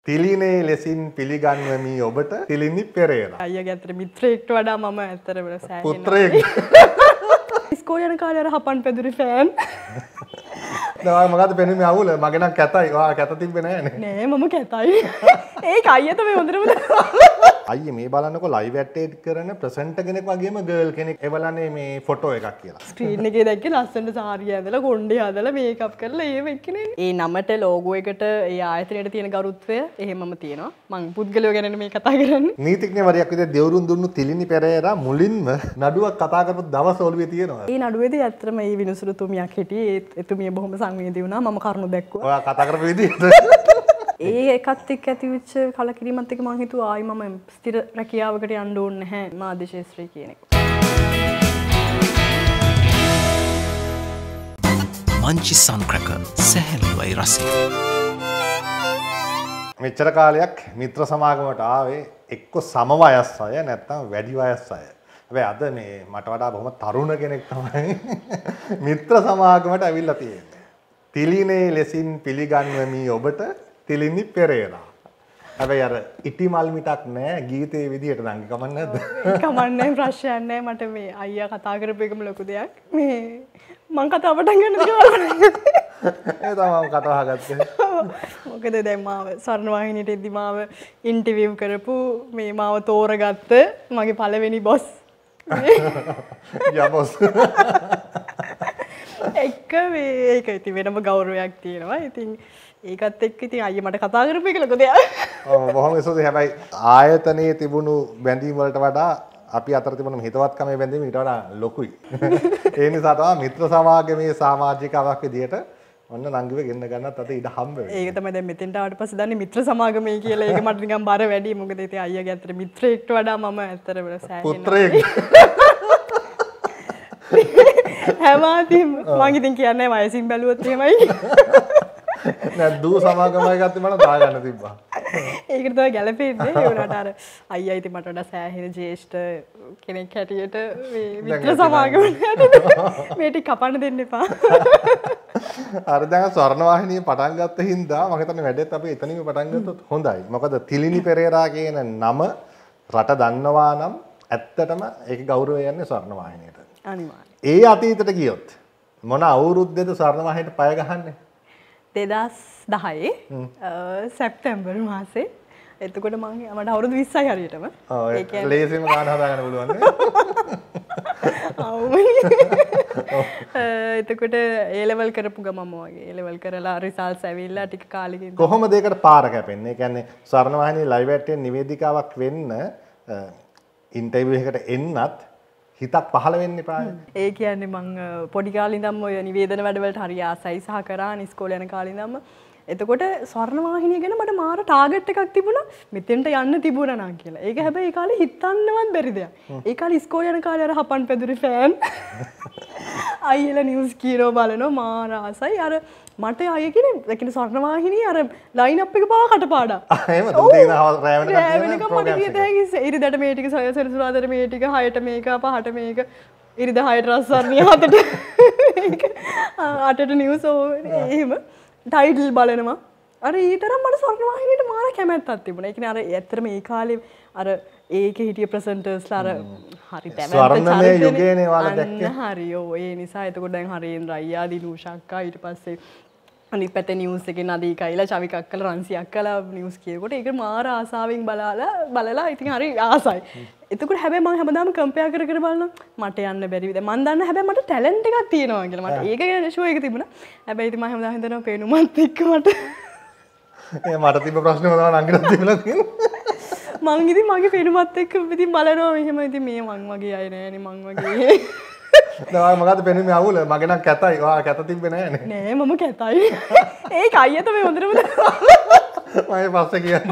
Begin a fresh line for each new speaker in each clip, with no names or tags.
තිලිනේ ලෙසින් පිළිගන්වමි ඔබට තිලිනි පෙරේරා.
අයියාගේ අතර මිත්‍රයෙක්ට වඩා මම ඇත්තටම සෑහෙනවා.
පුත්‍රයෙක්.
ඉස්කෝලේ යන කාලේ අර හපන් පැදුරි ෆෑන්.
නෑ මගද පෙනුනේ අවුල මගේ නම් කැතයි. ඔයා කැත තිබ්බේ නෑනේ.
නෑ මම කැතයි. ඒක අයියා තමයි හොඳටම
අයියේ මේ බලන්නකො ලයිව් ඇට් කරන ප්‍රසන්ටර් කෙනෙක් වගේම ගර්ල් කෙනෙක් එවලනේ මේ ෆොටෝ එකක් කියලා.
ස්ක්‍රීන් එකේ දැක්කේ ලස්සනට සාරිය ඇඳලා කොණ්ඩේ හදලා මේකප් කරලා ඒව එක්කනේ. ඒ නමට ලෝගෝ එකට ඒ ආයතනයට තියෙන ගරුත්වය එහෙමම තියෙනවා. මං පුද්ගලයෝ ගැන මේ කතා කරන්නේ.
නීතිඥවරයෙක් විදිහට දෙවරුන් දුන්නු තිලිනි පෙරේරා මුලින්ම නඩුවක් කතා කරපු දවස් ඔළුවේ තියෙනවා.
ඒ නඩුවේදී ඇත්තටම මේ විනුසුරුතුමියක් හිටියේ. එතුමිය බොහොම සංවේදී වුණා. මම කරුණු දැක්කුවා.
ඔයා කතා කරපු විදිහට
ඒ එකත් එක්ක ඇතිවෙච්ච කලකිරීමත් එක්ක මම හිතුවා ආයි මම ස්ථිර රැකියාවකට යන්න ඕනේ නැහැ මාධ්‍ය ශාස්ත්‍රයේ කියන එක.
මංචි සන්ක්‍රක සැහැල්ලුවයි රසය.
මෙච්චර කාලයක් මිත්‍ර සමාගමට ආවේ එක්ක සම වයස් අය නැත්නම් වැඩි වයස් අය. හැබැයි අද මේ මට වඩා බොහොම තරුණ කෙනෙක් තමයි මිත්‍ර සමාගමට ඇවිල්ලා තියෙන්නේ. තිලිනේ ලෙසින් පිළිගන්වමි ඔබට තිලිනි පෙරේරා. හැබැයි අර ඉටි මල් මිටක් නෑ ගීතේ විදියට නම් කමක් නැද්ද?
කමන්නේ ප්‍රශ්නයක් නෑ මට මේ අයියා කතා කරපු එකම ලොකු දෙයක්. මේ මං කතාව පටන් ගන්න කියලා.
ඒ තමයි කතා ගත්තේ.
මොකද දැන් මාව ස්වර්ණවාහිනියට එද්දි මාව ඉන්ටර්විව් කරපු මේ මාව තෝරගත්ත මගේ පළවෙනි බොස්. යා බොස්. ඒක ඉතින් වෙනම ගෞරවයක් තියෙනවා. ඉතින් ඒකත් එක්ක ඉතින් අයියා මට කතා කරපු එක ලොකු දෙයක්.
ඔව් බොහොම ස්තුතියි. හැබැයි ආයතනයේ තිබුණු බැඳීම් වලට වඩා අපි අතර තිබුණු හිතවත්කමේ බැඳීම ඊට වඩා ලොකුයි. ඒ නිසා තමයි මිත්‍ර සමාගමේ සමාජිකාවක් විදියට ඔන්න නංගිව ගෙන්න ගන්නත් අත ඉඩ හම්බ වෙන්නේ. ඒක
තමයි දැන් මෙතෙන්ට ආවට පස්සේ දන්නේ මිත්‍ර සමාගමේ කියලා. ඒක මට නිකන් බර වැඩි. මොකද ඉතින් අයියාගේ අතර මිත්‍රයෙක්ට වඩා මම ඇත්තටම සෑහෙනවා.
පුත්‍රයෙක්.
හැමතිස්සෙම මං ඉතින් කියන්නේ වයසින් බැලුවොත් එහෙමයි.
නෑ දූ සමාගමයි ගත්තේ මම දාගන්න තිබ්බා.
ඒකට තමයි ගැලපෙන්නේ. ඒ වුණාට අර අයියා ඉතින් මට වඩා සෑහෙන ජේෂ්ඨ කෙනෙක් හැටියට මේ මිත්‍ර සමාගමට මේ ටික කපන්න දෙන්න එපා.
අර දැන් ස්වර්ණවාහිනිය පටන් ගත්ත හින්දා මම හිතන්නේ වැඩේත් අපි එතනින්ම පටන් ගත්තොත් හොඳයි. මොකද තිලිනි පෙරේරා කියන නම රට දන්නවා නම් ඇත්තටම ඒක ගෞරවය යන්නේ ස්වර්ණවාහිනියට.
අනිවාර්යයෙන්.
ඒ අතීතයට ගියොත් මොන අවුරුද්දේද ස්වර්ණවාහිනියට පය ගහන්නේ?
2010 සැප්තැම්බර් මාසේ. එතකොට මම මට අවුරුදු 20යි හරියටම.
ඒ කියන්නේ ලේසියෙන්ම ගාන හදාගන්න පුළුවන් නේ.
එතකොට A level කරපු ගමම වගේ A level කරලා රිසල්ට්ස් ඇවිල්ලා ටික කාලෙකින්
කොහොමද ඒකට පාර කැපෙන්නේ? ඒ කියන්නේ ස්වර්ණවාහිනිය ලයිව් ඇට් එකේ නිවේදිකාවක් වෙන්න ඉන්ටර්විව් එකකට එන්නත් හිතක් පහළ වෙන්න එපා.
ඒ කියන්නේ මං පොඩි කාලේ ඉඳන්ම ඔය නිවේදන වැඩවලට හරි ආසයි සහ කරා ඉස්කෝලේ යන කාලේ ඉඳන්ම. එතකොට ස්වර්ණවාහිනිය ගැන මට මාර ටාගට් එකක් තිබුණා මෙතෙන්ට යන්න තිබුණා නම් කියලා. ඒක හැබැයි ඒ කාලේ හිතන්නවත් බැරි දෙයක්. ඒ කාලේ ඉස්කෝලේ යන කාලේ අර හපන් පැදුරි ෆෑන්. අයියලා නිවුස් කියනවා බලනවා මාර ආසයි. අර මට අයිය කියන්නේ ඒ කියන්නේ ස්වර්ණවාහිනිය අර ලයින් අප් එක පාව කටපාඩම්.
එහෙම දුන්නේ රෑ වෙනකම්
ප්‍රෝග්‍රෑම් එක. ඉරිදට මේ ටික සෙනසුරාදාට මේ ටික 6ට මේක 5ට මේක ඉරිද 6ට රස්සාර්ණිය 7ට මේක 8ට නිවුස් එහෙම ටයිටල් බලනවා. අර ඊතරම් මට ස්වර්ණවාහිනියට මාර කැමැත්තක් තිබුණා. ඒ කියන්නේ අර ඇත්තටම ඒ කාලේ අර ඒකේ හිටිය ප්‍රසන්ටර්ස්ලා අර හරි තැමැත්ත
ස්වර්ණමය යුගයනේ ඔයාලා දැක්කේ.
හරි ඔව් ඒ නිසා එතකොට දැන් හරින්ද්‍ර අයියා දිනුෂා අක්කා ඊට පස්සේ අනිත් පැත්තේ නිවුස් එකේ නදී කයිලා චවික අක්කලා රන්සි අක්කලා නිවුස් කියනකොට ඒක මාර ආසාවෙන් බලලා ඉතින් හරි ආසයි. එතකොට හැබැයි මම හැමදාම කම්පෙයාර් කර බලනවා මට යන්න බැරි විදිහ. මම දන්න හැබැයි මට ටැලන්ට් එකක් තියෙනවා කියලා. මට ඒක ගැන ෂෝ එක තිබුණා. හැබැයි ඉතින් මම හැමදාම හිතනවා පේනුමත් එක්ක මට
මට තිබ්බ ප්‍රශ්නම තමයි නංගිට තිබුණා තියෙන්නේ.
මං ඉතින් මගේ පේනුමත් එක්ක ඉතින් බලනවා මෙහෙම ඉතින් මේ මං වගේ අය නෑනේ මං වගේ.
නෑ මගද පෙනුනේ අවුල මගේ නම් කැතයි. ඔයා කැත තිබ්බේ නෑනේ.
නෑ මම කැතයි. ඒක අයියා තමයි හොඳටම මම
පස්සේ කියන්න.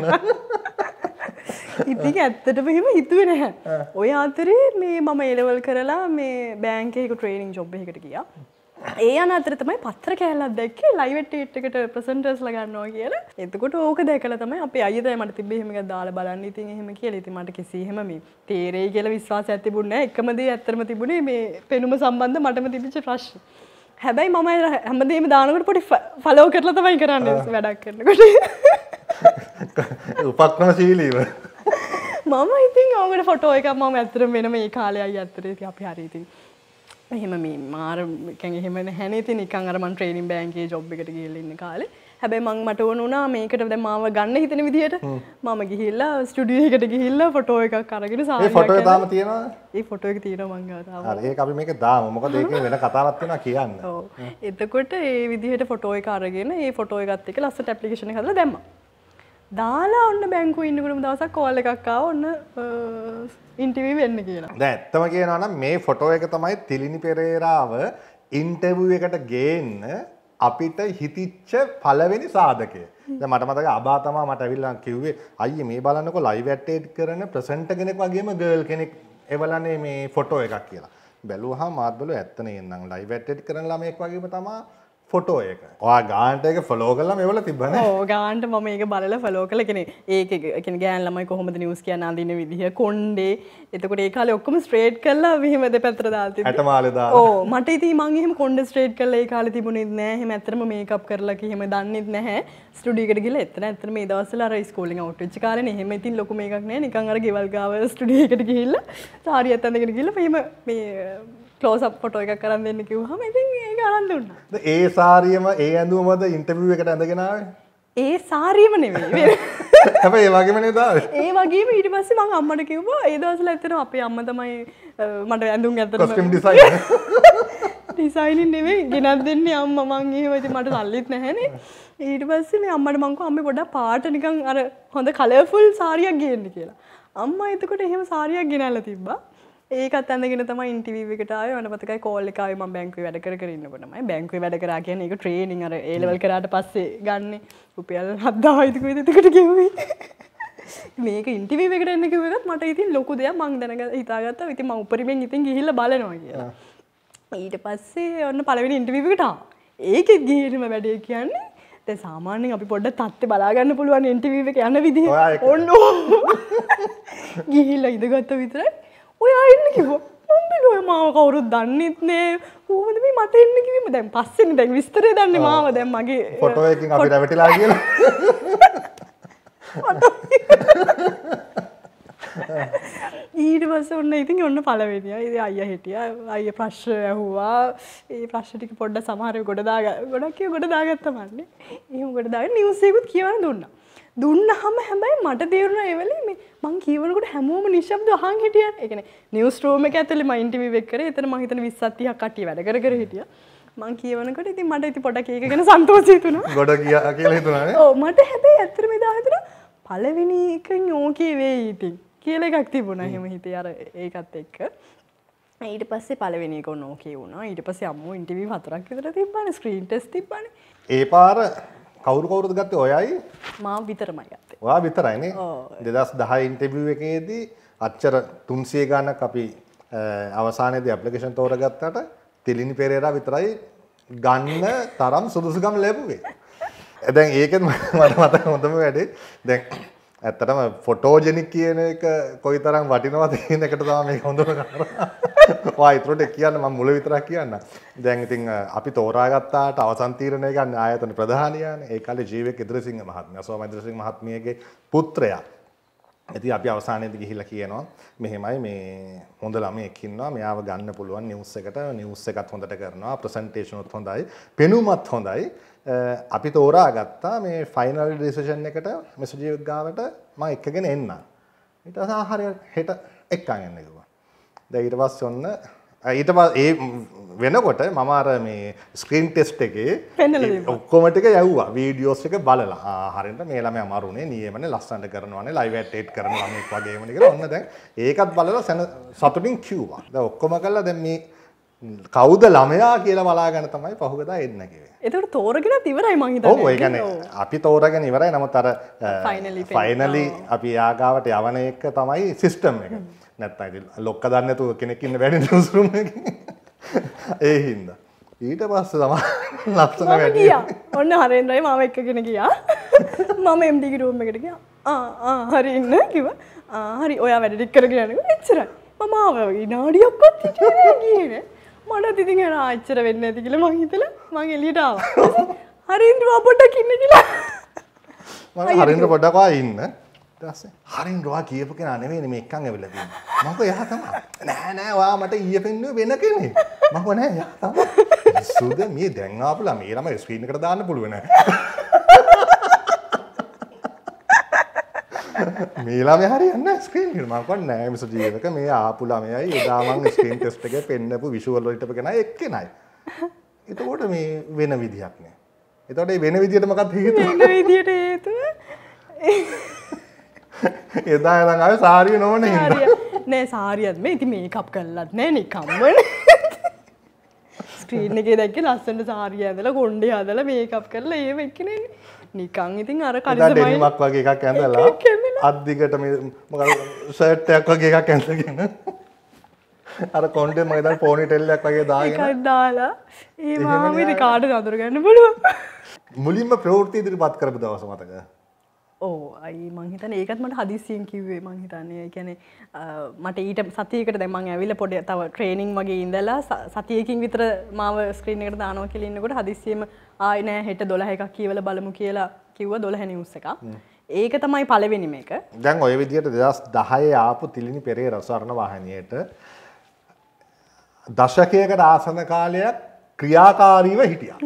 ඉතින් ඇත්තටම එහෙම හිතුවේ නැහැ. ඔය අතරේ මේ මම A level කරලා මේ බැංකුවක ට්‍රේනින් ජොබ් එකකට ගියා. ඒ යන අතරේ තමයි පත්‍ර කෑල්ලක් දැක්කේ ලයිව් එකට ප්‍රසන්ටර්ස්ලා ගන්නවා කියලා. එතකොට ඕක දැකලා තමයි අපේ අයියා තමයි මට තිබ්බේ එහෙම එකක් දාලා බලන්න ඉතින් එහෙම කියලා. ඉතින් මට කිසි එහෙම මේ තේරෙයි කියලා විශ්වාසයක් තිබුණේ නැහැ. එකම දේ ඇත්තටම තිබුණේ මේ පෙනුම සම්බන්ධ මටම තිබිච්ච ප්‍රශ්න. හැබැයි මම හැමදේම දානකොට පොඩි ෆලෝ කරලා තමයි කරන්නේ වැඩක් කරනකොට.
උපක්‍රමශීලීව.
මම ඉතින් ඔකට ෆොටෝ එකක් මම ඇත්තටම වෙනම ඒ කාලයයි ඇත්තට ඉතින් අපි හරි ඉතින් එහෙම මේ මාර කියන්නේ එහෙම නැහැනේ ඉතින් නිකන් අර මම ට්‍රේනින් බෑන්කේ ජොබ් එකට ගිහලා ඉන්න කාලේ හැබැයි මම මට ඕන වුණා මේකට දැන් මාව ගන්න හිතෙන විදියට මම ගිහිල්ලා ස්ටුඩියෝ එකට ගිහිල්ලා ෆොටෝ එකක් අරගෙන
ඒ ෆොටෝ එක තාම තියෙනවද?
ඒ ෆොටෝ එක තියෙනවා මං ගාව තාම.
හරි ඒක අපි මේක දාමු. මොකද ඒකේ වෙන කතාවක් තියෙනවා කියන්න.
ඔව්. එතකොට ඒ විදිහට ෆොටෝ එක අරගෙන ඒ ෆොටෝ එකත් එක්ක ලස්සට ඇප්ලිකේෂන් එක හදලා දැම්මා. දාලා ඔන්න බැංකුවේ ඉන්නකොටම දවසක් කෝල් එකක් ආවා ඔන්න ඉන්ටර්විව් වෙන්න කියලා.
දැන් ඇත්තම කියනවා නම් මේ ෆොටෝ එක තමයි තිලිනි පෙරේරාව ඉන්ටර්විව් එකට ගේන්න අපිට හිතිච්ච පළවෙනි සාධකය. දැන් මට මතකයි අබා තමයි මට ඇවිල්ලා කිව්වේ අයියේ මේ බලන්නකෝ ලයිව් ඇට් කරන ප්‍රසන්ටර් කෙනෙක් වගේම ගර්ල් කෙනෙක් එවලනේ මේ ෆොටෝ එකක් කියලා. බැලුවහම මාත් බැලුවා ඇත්ත නේනම් ලයිව් ඇට් කරන ළමයෙක් වගේම තමයි ෆොටෝ එක. ඔයා ගානට එක ෆලෝ කරලා මේවල තිබ්බනේ.
ඔව් ගානට මම මේක බලලා ෆලෝ කළා. කියන්නේ ගෑන් ළමයි කොහොමද නිවුස් කියන්න අඳින විදිහ කොණ්ඩේ. එතකොට ඒ කාලේ ඔක්කොම ස්ට්‍රේට් කරලා මෙහෙම දෙපැත්තට දාලා තිබ්බා.
ඇටමාලේ දාලා.
ඔව් මට ඉතින් මං එහෙම කොණ්ඩේ ස්ට්‍රේට් කරලා ඒ කාලේ තිබුණෙත් නෑ. එහෙම ඇත්තටම මේකප් කරලා කියෙම දන්නෙත් නැහැ. ස්ටුඩියෝ එකට ගිහලා ඇත්තටම මේ දවස්වල අර ස්කූලින් අවුට් වෙච්ච කාලේනේ එහෙම ඉතින් ලොකු මේකක් නෑ. නිකන් අර ගෙවල් ගාව ස්ටුඩියෝ එකට ගිහිල්ලා සාරියත් අඳගෙන ගිහලා මෙහෙම මේ ක්ලෝස් අප් ෆොටෝ එකක් අරන් දෙන්න කිව්වහම ඉතින් ඒක අරන් දුන්නා.
ඒ සාරියම ඒ ඇඳුමද ඉන්ටර්විව් එකට ඇඳගෙන ආවේ?
ඒ සාරියම නෙවෙයි.
හැබැයි ඒ වගේම නේද ආවේ?
ඒ වගේම ඊට පස්සේ මම අම්මට කිව්වා ඒ දවස්වල ඇත්තටම අපේ අම්මා තමයි මට ඇඳුම් ඇත්තටම
කොස්ටියුම් ඩිසයිනර්.
ඩිසයිනින් නෙවෙයි ගෙනත් දෙන්නේ අම්මා මං එහෙම ඉතින් මට සල්ලිත් නැහැනේ. ඊට පස්සේ මේ අම්මට මං කිව්වා අම්මේ පොඩ්ඩක් පාට නිකන් අර හොඳ කලර්ෆුල් සාරියක් ගේන්න කියලා. අම්මා එතකොට එහෙම සාරියක් ගෙනල්ලා තිබ්බා. ඒකත් ඇඳගෙන තමයි ඉන්ටර්විව් එකට ආවේ. මම මතකයි කෝල් එක ආවේ මම බැංකුවේ වැඩ කර ඉන්නකොටමයි. බැංකුවේ වැඩ කරා කියන්නේ ඒක ට්‍රේනින් අර A level කරාට පස්සේ ගන්නෙ. රුපියල් 7000 ඉදි කොහෙද එතකොට ගෙවුවේ. මේක ඉන්ටර්විව් එකට එන්න කිව්ව එකත් මට ඉතින් ලොකු දෙයක් මං හිතාගත්තා. ඉතින් මම උපරිමෙන් ඉතින් ගිහිල්ලා බලනවා කියලා. ඊට පස්සේ ඔන්න පළවෙනි ඉන්ටර්විව් එකට ආවා. ඒකෙත් ගිහින්ම වැඩේ කියන්නේ දැන් සාමාන්‍යයෙන් අපි පොඩ්ඩක් තත්ත්වේ බලා ගන්න පුළුවන් ඉන්ටර්විව් එක යන විදිහ. ඔන්න ගිහිල්ලා ඉඳගත්ත විතරයි ඔයා එන්න කිව්වා. මම බැලුවා මාව කවුරුත් දන්නෙත් නෑ. කොහොමද මේ මට එන්න කිව්වෙම දැන් පස්සේනේ දැන් විස්තරය දන්නේ මාව දැන් මගේ
ෆොටෝ එකකින් අපි රැවටිලා කියලා.
ඊට පස්සේ ඔන්න ඉතින් ඔන්න පළවෙනියා. ඉතින් අයියා හිටියා. අයියා ප්‍රශ්න ඇහුවා. ඒ ප්‍රශ්න ටික පොඩ්ඩක් සමහරව ගොඩක් දාගත්තා මන්නේ. එහෙම ගොඩ දාගෙන නිවුස් එකකුත් කියවන්න දුන්නා. දුන්නහම හැබැයි මට තේරුණා ඒ වෙලේ මේ මං කියවනකොට හැමෝම නිශ්ශබ්ද අහන් හිටියා. ඒ කියන්නේ නිවුස් රූම් එක ඇතුලේ මම ඉන්ටර්විව් එක කරේ. එතන මං හිතන 20ක් 30ක් කට්ටිය වැඩ කර හිටියා. මං කියවනකොට ඉතින් මට ඉතින් පොඩක් ඒක ගැන සන්තෝෂය හිතුණා.
ගොඩ ගියා කියලා හිතුණා නේ.
ඔව් මට හැබැයි ඇත්තටම එදා හිතුණා පළවෙනි එකෙන් ඕකේ වෙයි ඉතින් කියලා එකක් තිබුණා. එහෙම හිතේ අර ඒකත් එක්ක. ඊට පස්සේ පළවෙනි එක ඕකේ වුණා. ඊට පස්සේ අම්මෝ ඉන්ටර්විව් 4ක් විතර තිබ්බානේ. Screen test තිබ්බානේ.
ඒ පාර කවුරුද ගත්තේ? ඔයයි?
මම විතරමයි ගත්තේ.
ඔයා විතරයිනේ. 2010 ඉන්ටර්විව් එකේදී අච්චර 300 ගණක් අපි අවසානයේදී ඇප්ලිකේෂන් තෝරගත්තට තිලිනි පෙරේරා විතරයි ගන්න තරම් සුදුසුකම් ලැබුවේ. දැන් ඒකෙත් මට මතක හොඳම වැඩේ දැන් ඇත්තටම ෆොටෝජෙනික් කියන එක කොයිතරම් වටිනවද කියන එකට තමයි මේක හොඳම කරා. ඔයා ඊටරට කියන්න මම මුල විතරක් කියන්න. දැන් ඉතින් අපි තෝරාගත්තාට අවසන් තීරණය ගන්න ආයතන ප්‍රධානියානේ. ඒ කාලේ ජීවක ඉදිරිසිංහ මහත්මයා, සෝම ඉදිරිසිංහ මහත්මියගේ පුත්‍රයා. ඉතින් අපි අවසානයේදී ගිහිල්ලා කියනවා මෙහෙමයි මේ හොඳ ළමයෙක් ඉන්නවා මෙයාව ගන්න පුළුවන් නිවුස් එකට. නිවුස් එකත් හොඳට කරනවා, ප්‍රසන්ටේෂන් උත් හොඳයි, පෙනුමත් හොඳයි. අපි තෝරාගත්තා මේ ෆයිනල් ඩිසිෂන් එකට මෙසේජ් ගාවට මම එක්කගෙන එන්න. ඊට පස්සේ හරියට හෙට එක්කන් එන්න කිව්වා. දැන් ඊට පස්සේ ඔන්න ඊට පස්සේ ඒ වෙනකොට මම අර මේ ස්ක්‍රීන් ටෙස්ට් එකේ ඔක්කොම ටික යවුවා. වීඩියෝස් ටික බලලා. හරියට මේ ළමයා මරුනේ නියමනේ ලස්සනට කරනවානේ ලයිව් ඇට් කරන ළමෙක් වගේමනේ කියලා ඔන්න දැන් ඒකත් බලලා සතුටින් කිව්වා. දැන් ඔක්කොම කළා දැන් මේ කවුද ළමයා කියලා බලාගෙන තමයි පහුගදා එන්න කිව්වේ.
ඒකට තෝරගෙනත් ඉවරයි මං හිතන්නේ.
ඔව් ඒ කියන්නේ අපි තෝරගෙන ඉවරයි. නමුත් අර ෆයිනලි අපි යාගාවට යවන එක තමයි සිස්ටම් එක. නැත්තම් ඉතින් ලොක්ක දන්නේ නැතුව කෙනෙක් ඉන්න බැරි නිවුස් රූම් එකේ. ඒ හින්දා ඊට පස්සේ තමයි ලස්සන වැඩි.
ඔන්න හරෙන්ද්‍රයි මාව එක්කගෙන ගියා. මම MD ගේ රූම් එකට ගියා. හරි ඉන්න කිව්වා. හරි ඔයා වැඩ ටික කරගෙන යනකොට එච්චරයි. මම ආව විනාඩියක්වත් හිටියේ නෑ ගියේ නෑ. මට ඉතින් එන ආච්චර වෙන්නේ නැති කියලා මං හිතලා මං එළියට ආවා. හරින්ද්‍ර පොඩ්ඩක් ඉන්න කියලා.
මම හරින්ද්‍ර පොඩ්ඩක් වා ඉන්න. ඊට පස්සේ හරින්ද්‍ර වා කියපු කෙනා නෙවෙයි මේ එක්කන් ඇවිල්ලා තියෙන්නේ. මම කිව්වා එයා තමයි. නෑ ඔයා මට ඊයේ පෙන්නුවේ වෙන කෙනෙක්. මම කිව්වා නෑ එයා තමයි. සුද මේ දැන් ආපුලා මේ ළමයි ස්ක්‍රීන් එකට දාන්න පුළුවන් නෑ. මේ ළමයා හරියන්නේ නැහැ ස්ක්‍රීන් එකට. මම කිව්වා නෑ මිසර් ජීවක මේ ආපු ළමයයි එදා මම ස්ක්‍රීන් ටෙස්ට් එකේ පෙන්නපු විෂුවල් වලට පෙකනා එක්කෙනයි. එතකොට මේ වෙන විදියක් නෑ. එතකොට මේ වෙන විදියට මොකක්ද හේතුව?
වෙන විදියට හේතුව
එදා ඉඳන් ආවේ සාරිය නොවනේ හින්දා.
නෑ සාරියත් මේ ඉතින් මේකප් කරලත් නෑ නිකම්මනේ. ස්ක්‍රීන් එකේ දැක්කේ ලස්සන සාරිය ඇඳලා කොණ්ඩේ හදලා මේකප් කරලා ඒව එක්කනේ නිකන් ඉතින් අර කලිසමයි
ඩෙනිමක් වගේ එකක් ඇඳලා අත් දිගට මේ මොකද ෂර්ට් එකක් වගේ එකක් ඇඳගෙන අර කොණ්ඩේ මම දැන් පොනි ටෙල් එකක් වගේ දාගෙන
එකක් දාලා ඒ මාම ඉතින් කාට අඳුර ගන්න පුළුවන්.
මුලින්ම ප්‍රවෘත්ති ඉදිරිපත් කරපු දවස මතකද?
ඕ අයි මං හිතන්නේ ඒකත් මට හදිස්සියෙන් කිව්වේ. මං හිතන්නේ ඒ කියන්නේ මට ඊට සතියකට දැන් මං ඇවිල්ලා පොඩි තව ට්‍රේනින් වගේ ඉඳලා සතියකින් විතර මාව ස්ක්‍රීන් එකට දානවා කියලා ඉන්නකොට හදිස්සියෙම ආයි නෑ හෙට 12 එකක් කියවලා බලමු කියලා කිව්වා 12 නිවුස් එකක්. ඒක තමයි පළවෙනිම එක.
දැන් ඔය විදිහට 2010 ආපු තිලිනි පෙරේරා ස්වර්ණවාහිනියට දශකයකට ආසන්න කාලයක් ක්‍රියාකාරීව හිටියා.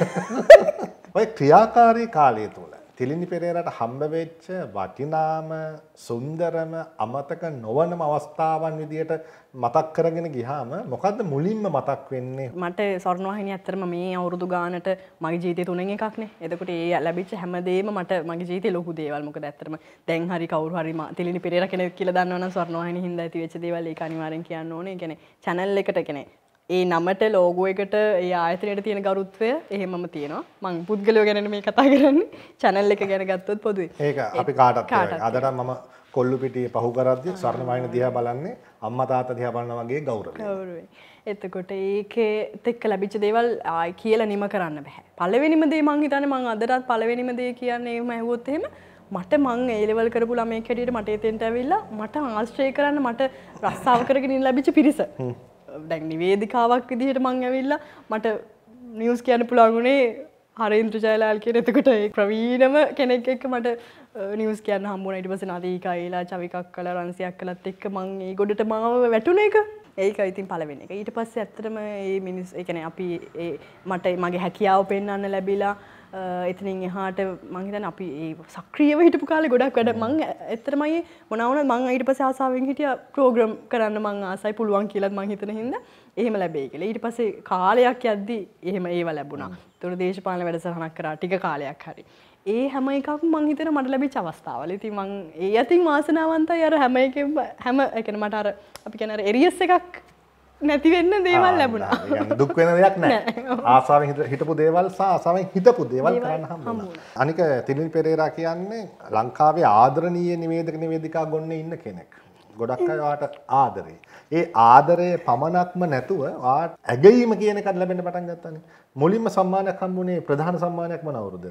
ඔය ක්‍රියාකාරී කාලය තුල තිලිනි පෙරේරාට හම්බ වෙච්ච වටිනාම සුන්දරම අමතක නොවනම අවස්ථාවන් විදියට මතක් කරගෙන ගියාම මොකද්ද මුලින්ම මතක් වෙන්නේ?
මට ස්වර්ණවාහිනිය ඇත්තටම මේ අවුරුදු ගානට මගේ ජීවිතේ තුනෙන් එකක්නේ. එතකොට ඒ ලැබිච්ච හැමදේම මට මගේ ජීවිතේ ලොකු දේවල්. මොකද ඇත්තටම දැන් හරි කවුරු හරි තිලිනි පෙරේරා කෙනෙක් කියලා දන්නවනම් ස්වර්ණවාහිනිය හින්දා ඇති වෙච්ච දේවල් ඒක අනිවාර්යෙන් කියන්න ඕනේ. ඒ කියන්නේ channel එකට කියන්නේ ඒ නමට ලෝගෝ එකට ඒ ආයතනයට තියෙන ගරුත්වය එහෙමම තියෙනවා. මම පුද්ගලයෝ ගැන මේ කතා කරන්නේ. channel එක ගැන ගත්තොත් පොදුවේ.
ඒක අපි කාටත් අදට මම කොල්ලු පිටියේ පහු කරද්දී ස්වර්ණවාහිනිය දිහා බලන්නේ අම්මා තාත්තා දිහා බලනවා වගේ ගෞරවය.
එතකොට ඒකෙත් එක්ක ලැබිච්ච දේවල් ආයි කියලා නිම කරන්න බෑ. පළවෙනිම දේ මං හිතන්නේ මං අදටත් පළවෙනිම දේ කියන්නේ එහෙම ඇහුවොත් එහෙම මට මං ඒ ලෙවල් කරපු ළමයෙක් හැටියට මට එතෙන්ට ඇවිල්ලා මට ආශ්‍රය කරන්න මට රස්සාව කරගෙන ඉන්න ලැබිච්ච පිරිස. දැන් නිවේදිකාවක් විදිහට මං ඇවිල්ලා මට නිවුස් කියන්න පුළුවන් උනේ හරින්ද්‍ර ජයලාල් කියන එතකොට ඒ ප්‍රවීණම කෙනෙක් එක්ක මට නිවුස් කියන්න හම්බුණා. ඊට පස්සේ නදීකා ඒලා චවිකක් කළා රන්සියක් කළත් එක්ක මං ඒ ගොඩට මාව වැටුණ එක. ඒක ඉතින් පළවෙනි එක. ඊට පස්සේ ඇත්තටම මේ මිනිස් ඒ කියන්නේ අපි මට මගේ හැකියාව පෙන්වන්න ලැබිලා එතනින් එහාට මං හිතන්නේ අපි ඒ සක්‍රියව හිටපු කාලේ ගොඩක් වැඩ මං ඇත්තටමයි මොනවා වුණත් මං ඊට පස්සේ ආසාවෙන් හිටියා ප්‍රෝග්‍රෑම් කරන්න මං ආසයි පුළුවන් කියලාත් මං හිතන හින්දා එහෙම ලැබෙයි කියලා. ඊට පස්සේ කාලයක් යද්දි එහෙම ඒව ලැබුණා. ඒතර දේශපාලන වැඩසටහනක් කරා ටික කාලයක් හරි. ඒ හැම එකක්ම මං හිතන මට ලැබිච්ච අවස්ථාවල. ඉතින් මං ඒ අතින් වාසනාවන්තයි අර හැම එකෙම හැම ඒ කියන්නේ මට අර අපි කියන අර එරියස් එකක් නැති වෙන්න දේවල් ලැබුණා.
දුක් වෙන දෙයක් නැහැ. ආසාවෙන් හිටපු දේවල් සහ ආසාවෙන් හිතපු දේවල් කරන්න හම්බුණා. අනික තිලිනි පෙරේරා කියන්නේ ලංකාවේ ආදරණීය නිවේදක නිවේදිකා ගොන්නේ ඉන්න කෙනෙක්. ගොඩක් අය වාට ආදරේ. ඒ ආදරය පමණක්ම නැතුව වාට ඇගීම කියන එකත් ලැබෙන්න පටන් ගත්තානේ. මුලින්ම සම්මානයක් හම්බුනේ ප්‍රධාන සම්මානයක් මොන අවුරුද්ද?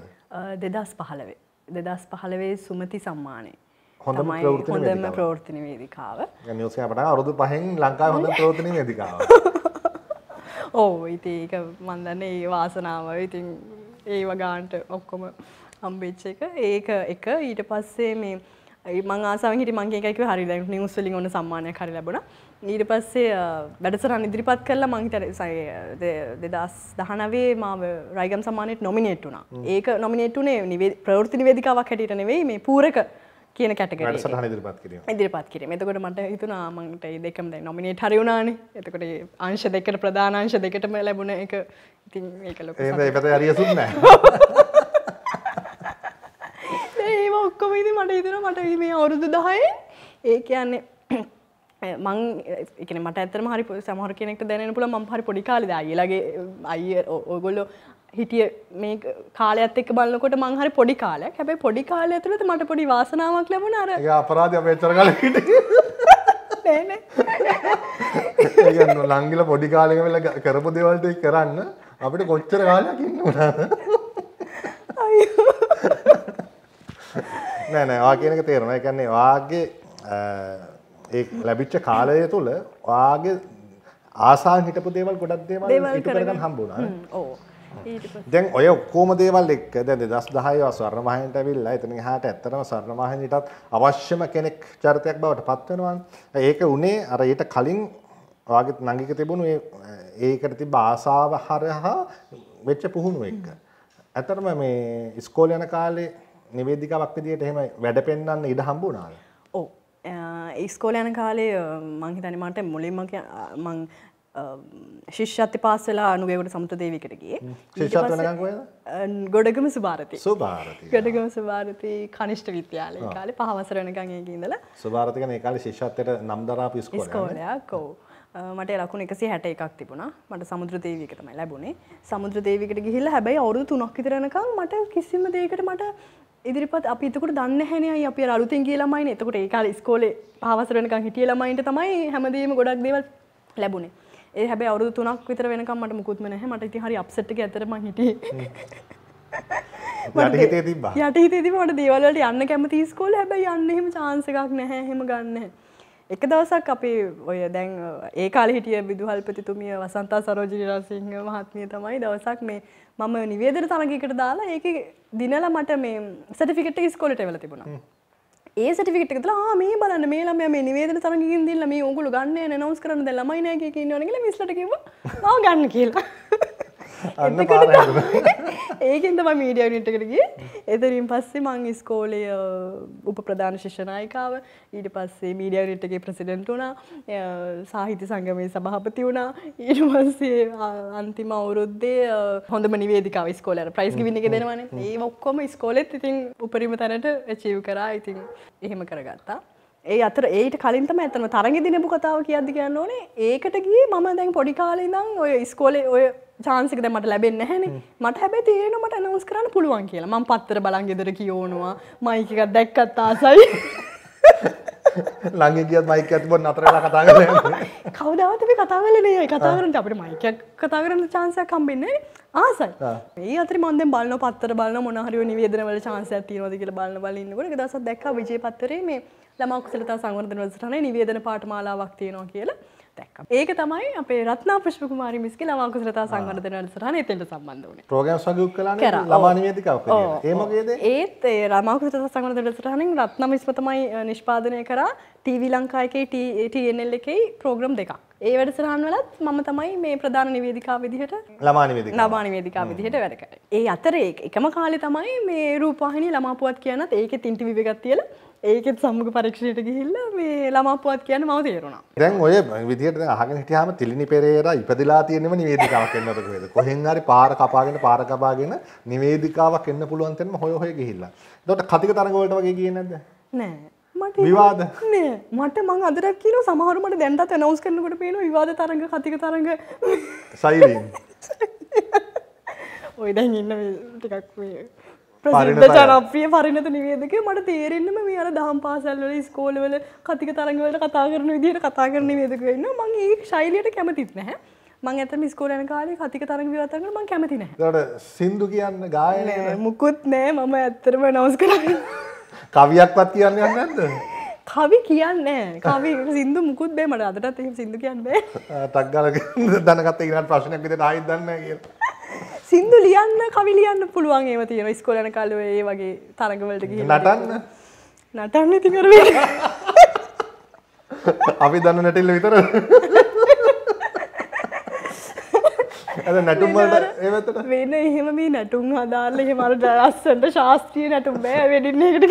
2015. 2015 සුමති සම්මානය.
හොඳම
ප්‍රවෘත්ති නිවේදිකාව.
දැන් නිවුස් එක පටන් අවුරුදු 5න් ලංකාවේ හොඳම ප්‍රවෘත්ති නිවේදිකාව.
ඔව් ඉතින් ඒක මම දන්නේ ඒ වාසනාව. ඉතින් ඒව ගන්නට ඔක්කොම හම්බෙච්ච එක. ඒක එක ඊට පස්සේ මේ මං ආසාවෙන් හිටියේ මං කියයි කිව්වේ හරි දැන් නිවුස් වලින් ඔන්න සම්මානයක් හරි ලැබුණා. ඊට පස්සේ වැඩසටහන ඉදිරිපත් කළා මං හිතන්නේ 2019 මාව රයිගම් සම්මානයට නොමිනේට් වුණා. ඒක නොමිනේට් උනේ ප්‍රවෘත්ති නිවේදිකාවක් හැටියට නෙවෙයි මේ පූරක කියන කැටගරිය.
වැඩසටහන ඉදිරිපත් කිරීම.
ඉදිරිපත් කිරීම. එතකොට මට හිතුණා මන්ට මේ දෙකම දැන් නොමිනේට් හරි වුණානේ. එතකොට මේ අංශ දෙකට ප්‍රධාන අංශ දෙකටම ලැබුණ එක ඉතින් මේක ලොකු
සතුටක්. ඒ පැත්තේ හරියසුත් නැහැ.
ඒව ඔක්කොම ඉතින් මට හිතෙනවා මට මේ අවුරුදු 10 ඒ කියන්නේ මං ඒ කියන්නේ මට ඇත්තටම හරි සමහර කෙනෙක්ට දැනෙන්න පුළුවන් මම හරි පොඩි කාලේද අයියලාගේ අයිය ඔයගොල්ලෝ හිටිය මේ කාලයත් එක්ක බලනකොට මං හරි පොඩි කාලයක්. හැබැයි පොඩි කාලය ඇතුළත මට පොඩි වාසනාවක් ලැබුණා අර.
ඒක අපරාධය අපි එච්චර කාලෙක හිටියේ.
නෑ නෑ.
ඒ කියන්නේ ලංගිලා පොඩි කාලෙක වෙලා කරපු දේවල් ටික කරන්න අපිට කොච්චර කාලයක් ඉන්න උනාද?
අයියෝ.
නෑ ඔයා කියන එක තේරෙනවා. ඒ කියන්නේ ඔයාගේ ඒ ලැබිච්ච කාලය තුල ඔයාගේ ආසාවෙන් හිටපු දේවල් ගොඩක් දේවල් ඉටු කරගන්න හම්බ වුණා.
ඔව්. ඊට පස්සේ
දැන් ඔය ඔක්කොම දේවල් එක්ක දැන් 2010 ස්වර්ණවාහිනියට ඇවිල්ලා එතන එහාට ඇත්තටම ස්වර්ණවාහිනියටත් අවශ්‍යම කෙනෙක් චරිතයක් බවට පත් වෙනවානේ. ඒක උනේ අර ඊට කලින් ඔයාගේ නංගික තිබුණු ඒකට තිබ්බ ආසාව හරහා වෙච්ච පුහුණුව එක්ක. ඇත්තටම මේ ඉස්කෝලේ යන කාලේ නිවේදිකාවක් විදියට එහෙම වැඩ පෙන්වන්න ඉඩ හම්බ වුණාද?
ඔව්. ඉස්කෝලේ යන කාලේ මං හිතන්නේ මට මුලින්ම මං ශිෂ්‍යත්ව පාස් වෙලා අනුගේකට සමුද්‍ර දේවිකට ගියේ.
ශිෂ්‍යත්ව වෙනකන් කොහෙද?
ගොඩගම සුභාරති.
සුභාරති.
ගොඩගම සුභාරති කනිෂ්ඨ විද්‍යාලයේ කාලේ 5 වසර වෙනකන් ඒකේ ඉඳලා.
සුභාරති කියන්නේ ඒ කාලේ ශිෂ්‍යත්වයට නම් දරාපු
ඉස්කෝලයක්. ඔව්. මට ලකුණු 161ක් තිබුණා. මට සමුද්‍ර දේවියක තමයි ලැබුණේ. සමුද්‍ර දේවියකට ගිහිල්ලා හැබැයි අවුරුදු 3ක් විතර යනකම් මට කිසිම දෙයකට මට ඉදිරිපත් අපි එතකොට දන්නේ නැහැ නේ අය අපි අලුතින් ගිය ළමයිනේ. එතකොට ඒ කාලේ ඉස්කෝලේ 5 වසර වෙනකන් හිටිය ළමයින්ට තමයි හැමදේම ගොඩක් දේවල් ලැබුණේ. ඒ හැබැයි අවුරුදු 3ක් විතර වෙනකම් මට මුකුත්ම නැහැ. මට ඉතින් හරි අප්සෙට් එකේ ඇත්තට මං හිටියේ.
යටිහිතේ තිබ්බා.
යටිහිතේ තිබ්බා මට දේවල් වලට යන්න කැමති ඉස්කෝලේ හැබැයි යන්න එහෙම chance එකක් නැහැ. එහෙම ගන්න නැහැ. එක දවසක් අපි ඔය දැන් ඒ කාලේ හිටිය විදුහල්පතිතුමිය වසන්තා සරෝජිනී රණසිංහ මහත්මිය තමයි දවසක් මේ මම නිවේදන තරගයකට දාලා ඒකේ දිනලා මට මේ සර්ටිෆිකේට් එක ඉස්කෝලේට එවලා තිබුණා. ඒ සර්ටිෆිකේට් එක දාලා මේ බලන්න මේ ළමයා මේ නිවේදන තරගයකින් දීලා මේ ඕගොල්ලෝ ගන්න යන අනවුන්ස් කරන්න දැන් ළමයි නැහැ කිය ඉන්නවනේ කියලා මිස්ලට කිව්වා. මාව ගන්න කියලා.
අන්න පාරයි.
ඒකෙන් තමයි මීඩියා යුනිට් එකට ගියේ. එතනින් පස්සේ මං ඉස්කෝලේ උප ප්‍රධාන ශිෂ්‍ය නායිකාව ඊට පස්සේ මීඩියා යුනිට් එකේ ප්‍රෙසිඩන්ට් වුණා. සාහිත්‍ය සංගමේ සභාපති වුණා. ඊට පස්සේ අන්තිම අවුරුද්දේ හොඳම නිවේදිකාව ඉස්කෝලේ අර ප්‍රයිස් ගිවින් එක දෙනවනේ. ඒ ඔක්කොම ඉස්කෝලෙත් ඉතින් උපරිම තැනට ඇචීව් කරා. ඉතින් එහෙම කරගත්තා. ඒ අතර ඒට කලින් තමයි ඇත්තම තරගෙ දිනපු කතාව කියද්දි කියන්න ඕනේ. ඒකට ගියේ මම දැන් පොඩි කාලේ ඉඳන් ඔය ඉස්කෝලේ ඔය chance එක දැන් මට ලැබෙන්නේ නැහැනේ. මට හැබැයි තේරෙනවා මට announce කරන්න පුළුවන් කියලා. මම පත්තර බලන් ගෙදර කියවනවා. මයික් එකක් දැක්කත් ආසයි.
ළඟින් ගියත් මයික් එකත් බොන්න අතර වෙලා කතා කරලා
කවදාවත් අපි කතා වෙන්නේ නෑ. කතා කරන්නේ අපිට මයික් එකක් කතා කරන්න chance එකක් හම්බෙන්නේ ආසයි. මේ අතරේ මම දැන් බලනවා පත්තර බලනවා මොන හරි ඔය නිවේදන වල chance එකක් තියෙනවද කියලා බලන ඉන්නකොට එක දවසක් දැක්කා විජේ පත්තරේ මේ ළමා කුසලතා සංවර්ධන වැඩසටහනේ නිවේදන පාඨමාලාවක් තියෙනවා කියලා දැක්කා. ඒක තමයි අපේ රත්නා පුෂ්ප කුමාරි මිස්ගේ ළමා කුසලතා සංවර්ධන වැඩසටහන එතෙන්ට සම්බන්ධ වුණේ.
ප්‍රෝග්‍රෑම්ස් වගේ උත්කලානේ ළමා නිවේදිකාවක් විදියට. ඒ මොකේද?
ඒත් ඒ ළමා කුසලතා සංවර්ධන වැඩසටහනෙන් රත්නා මිස්ම තමයි නිෂ්පාදනය කරා ටීවී ලංකා එකේ TNL එකේ ප්‍රෝග්‍රෑම් දෙකක්. ඒ වැඩසටහන් වලත් මම තමයි මේ ප්‍රධාන නිවේදිකාව විදිහට ළමා නිවේදිකාව විදිහට වැඩ කරේ. ඒ අතරේ එකම කාලේ තමයි මේ රූපවාහිනිය ළමා පුවත් කියනත් ඒකෙත් ඉන්ටර්විව් එකක් තියලා ඒකෙත් සම්මුඛ පරීක්ෂණයට ගිහිල්ලා මේ ළමා පුවත් කියන්න මම තේරුණා.
දැන් ඔය විදිහට දැන් අහගෙන හිටියාම තිලිනි පෙරේරා ඉපදිලා තියෙනම නිවේදිකාවක් එන්නද කොහෙද? කොහෙන් හරි පාර කපාගෙන නිවේදිකාවක් එන්න පුළුවන් තැනම හොය ගිහිල්ලා. එතකොට කතික තරඟ වලට වගේ ගියේ නැද්ද?
නෑ. මට
විවාද
නෑ. මට මං අදටත් කියනවා සමහරු මට දැන්ටත් ඇනවුන්ස් කරනකොට පේනවා විවාද තරඟ කතික තරඟ
සයිලින්.
ඔය දැන් ඉන්න මේ ටිකක් මේ ප්‍රසිද්ධ ජනප්‍රිය පරිණත නිවේදකයෝ මට තේරෙන්නම මේ අර දහම් පාසල් වල ඉස්කෝලේ වල කතික තරඟ වලට කතා කරන විදිහට කතා කරන නිවේදකයෝ ඉන්නවා. මම ඒ ශෛලියට කැමතිත් නැහැ. මම ඇත්තටම ඉස්කෝලේ යන කාලේ කතික තරඟ විවාද තරඟ මම කැමති නැහැ.
ඒකට සින්දු කියන්න ගායනය
මුකුත් නැහැ. මම ඇත්තටම ඇනවුන්ස් කරන්නේ.
කවියක්වත් කියන්න යන්නේ නැද්ද?
කවි කියන්නේ නැහැ. කවි සින්දු මුකුත් බෑ මට අදටත් එහෙම සින්දු කියන්න බෑ.
ටක් ගාලා දැනගත්ත ඉගෙනත් ප්‍රශ්නයක් විදිහට ආයෙත් දන්නේ නැහැ කියලා.
සින්දු ලියන්න කවි ලියන්න පුළුවන් ඒවා තියෙනවා ඉස්කෝලේ යන කාලේ ඒ වගේ තරඟ වලට ගිහින් නටන්න ඉතින් අර වෙන්නේ
අපි දන්න නැටිල්ල විතර අද නැටුම් වලට ඒ වෙතට
වෙන එහෙම මේ නැටුම් හදාලා එහෙම අර ලස්සනට ශාස්ත්‍රීය නැටුම් බෑ වෙඩින් එකකට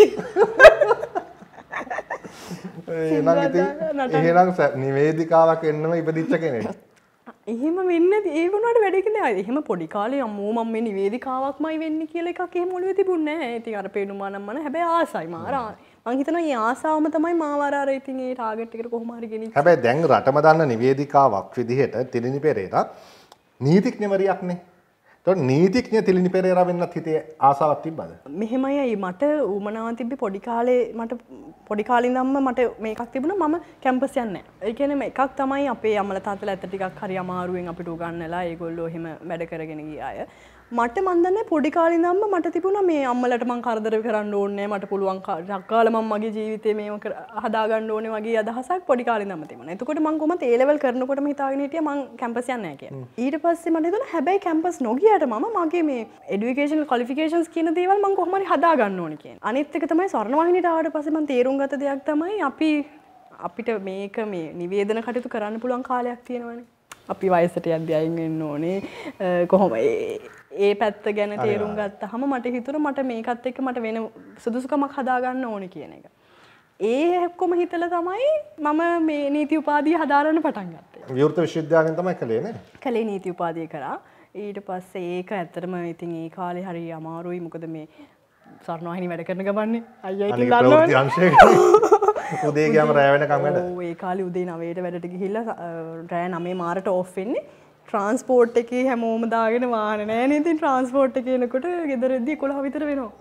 එහෙනම් ඉතින් නිවේදිකාවක් එන්නම ඉපදිච්ච කෙනෙක්
එහෙම වෙන්නේ ඒ වුණාට වැඩේ නෑ. එහෙම පොඩි කාලේ අම්මෝ මම මේ නිවේදිකාවක්මයි වෙන්නේ කියලා එකක් එහෙම ඔළුවේ තිබුණේ නෑ. ඉතින් අර පේනුමා නම් මන හැබැයි ආසයි මාර. මං හිතනවා මේ ආසාවම තමයි මාව අර ඉතින් ඒ ටාගට් එකට කොහොම හරි ගෙනිච්ච.
හැබැයි දැන් රටම දන්න නිවේදිකාවක් විදිහට තිලිනි පෙරේරා නීතිඥවරියක්නේ. ඒතකොට නීතිඥ තිලිනි පෙරේරා වෙන්නත් හිතේ ආසාවක් තිබ්බද?
මෙහෙමයි මට උමනාවක් තිබ්බේ පොඩි කාලේ ඉඳන්ම මට මේකක් තිබුණා මම කැම්පස් යන්නේ නැහැ. ඒ කියන්නේ එකක් තමයි අපේ අම්මලා තාත්තලා ඇත්ත ටිකක් හරි අමාරුවෙන් අපිට උගන්වලා ඒගොල්ලෝ එහෙම වැඩ කරගෙන ගිය අය. මට මන් දන්නේ පොඩි කාලේ ඉඳන්ම මට තිබුණා මේ අම්මලට මං කරදර කරන්න ඕනේ මට පුළුවන් රක්කාලා මම මගේ ජීවිතේ මේව හදා ගන්න ඕනේ වගේ අදහසක් පොඩි කාලේ ඉඳන්ම තිබුණා. එතකොට මං කොහොමද A level කරනකොටම හිතාගෙන හිටියා මං කැම්පස් යන්නේ නැහැ කියලා. ඊට පස්සේ මට හිතුණා හැබැයි කැම්පස් නොගියට මම මගේ මේ educational qualifications කියන දේවල් මං කොහොම හරි හදා ගන්න ඕනේ කියන. අනිත් එක තමයි ස්වර්ණවාහිනියට ආවට පස්සේ මං තේරුම් ගත්ත දෙයක් තමයි අපිට මේක මේ නිවේදන කටයුතු කරන්න පුළුවන් කාලයක් තියෙනවානේ. අපි වයසට යද්දී අයින් වෙන්න ඕනේ. කොහොම ඒ පැත්ත ගැන තේරුම් ගත්තාම මට හිතුණා මට මේකත් එක්ක මට වෙන සුදුසුකමක් හදා ගන්න ඕනේ කියන එක. ඒ ඔක්කොම හිතලා තමයි මම මේ නීති උපාධිය හදාරන්න පටන් ගත්තේ.
විවෘත විශ්වවිද්‍යාලයෙන් තමයි කළේ නේද?
කළේ නීති උපාධිය කරා. ඊට පස්සේ ඒක ඇත්තටම ඉතින් ඒ කාලේ හරි අමාරුයි. මොකද මේ ස්වර්ණවාහිනී වැඩ කරන ගමන්නේ අයියා ඉතින් දන්නවනේ. උදේ ගියාම රෑ වෙනකම් වැඩ. ඔව් ඒ කාලේ උදේ 9ට වැඩට ගිහිල්ලා රෑ 9 මාරට ඕෆ් වෙන්නේ. ට්‍රාන්ස්පෝර්ට් එකේ හැමෝම දාගෙන වාහන නැහැ නේද? ඉතින් ට්‍රාන්ස්පෝර්ට් එකේ එනකොට ගෙදරදී 11 විතර වෙනවා.